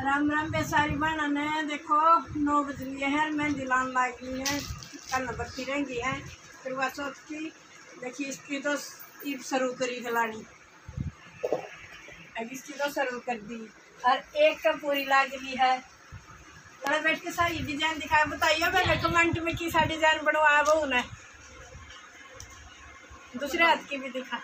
राम राम बेसारी बहना ने देखो 9 बज लिए हैं, मेहंदी लान लगी है, कल बत्ती रहेंगी है करवा चौथ की। देखिए इसकी तो ईद शुरू करी खिलानी, अब इसकी तो शुरू कर दी और एक का पूरी लागली है। थोड़ा बैठ के सारी डिजाइन दिखाए, बताइए मैंने कमेंट में की सा डिजाइन बनवा वो उन्हें दूसरे हाथ की भी दिखा।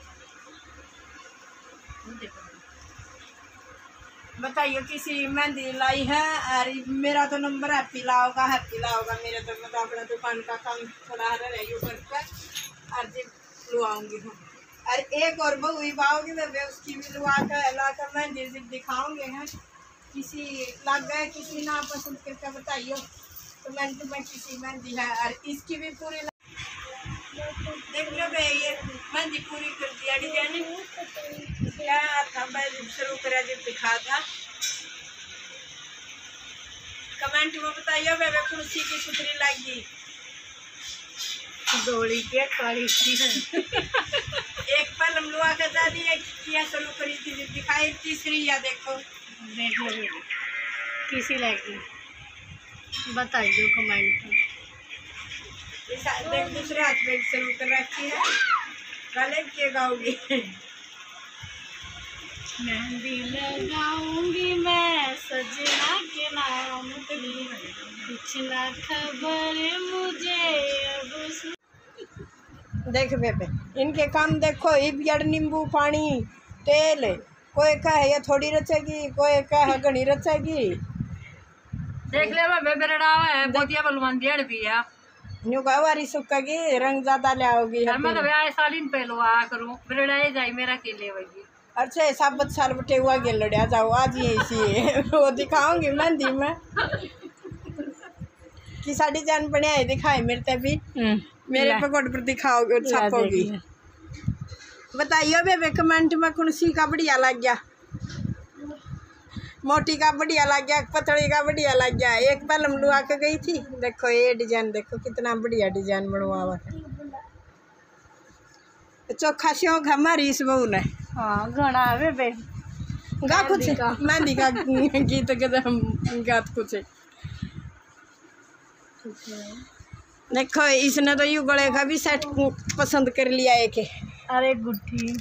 बताइए किसी मेहंदी लाई है। और मेरा तो नंबर हैप्पी लाओगा मेरे तो मैं तो अपना दुकान का काम थोड़ा रही ऊपर पर और जब लुआऊंगी हूँ। और एक और बहू पाओगी मैं उसकी भी लुआ कर ला कर मेहंदी जब दिखाऊंगे हैं। किसी लग गए किसी ना पसंद करके बताइए तो मैं किसी मेहंदी है और इसकी भी पूरी देख लो भाई, ये मेहंदी पूरी कर दिया डिजाइन क्या था मैं शुरू करा जब दिखा था। कमेंट में बताइए मैं कुर्सी की सुथरी लगी गोली के काली एक पल हम लुआ कर दादी किया शुरू करी थी जब दिखाई तीसरी या देखो देख लो किसी लगी बताइए कमेंट में। देख दूसरे हाथ में शुरू कर रखी है, गले के गाऊंगी मेहंदी लगाऊंगी मैं सजना के नाम तेरी, कुछ ना खबर मुझे अब। देख बेबे इनके काम देखो, इबियड़ नींबू पानी तेल, कोई कहे ये थोड़ी रचेगी कोई कहे घनी रचेगी। देख ले बेबे रड़ावा है बोतिया बलवान डेढ़ भी है न्यू कवारी सुक्कागी रंग ज्यादा ले आओगी। मैं तो ब्याह सालिन पहलो आ करूं रड़ाए जाए मेरा केले वही। अच्छा साबत साल बटे हुआ गे लड़िया जाओ आज ही इसी वो दिखाऊंगी मेहंदी में कि साड़ी जान बढ़िया है दिखाए मेरे ते भी मेरे पकोट पर दिखाओगे छापोगी। बताइए बेबे कमेंट में कौन सी का बढ़िया लग गया, मोटी का बढ़िया लग गया पतली का बढ़िया लग गया। एक पल हम लुआ के गई थी, देखो ये डिजाइन देखो कितना बढ़िया डिजाइन बनवा हुआ है। चोखा शौक हमारी इस बहू ने। हाँ घना बेबे गा कुछ मेहंदी का गीत गात कुछ देखो इसने तो यू गले का भी सेट पसंद कर लिया एक। अरे गुट्ठी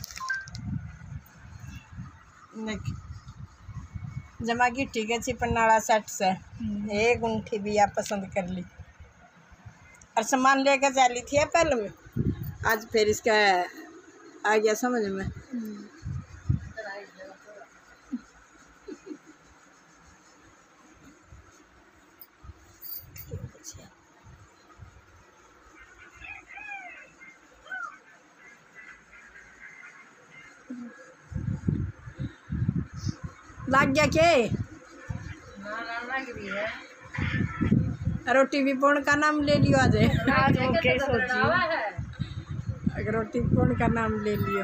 जमा की ठीक है चिपन्नाड़ा सेट से एक गुंठी भी आप पसंद कर ली और सामान लेकर जा ली थी पहले में, आज फिर इसका आ गया समझ में। लग गया के लग रही है रोटी भी पूर्ण का नाम ले लियो आज ओके सोचियो अगर रोटी पूर्ण का नाम ले लियो।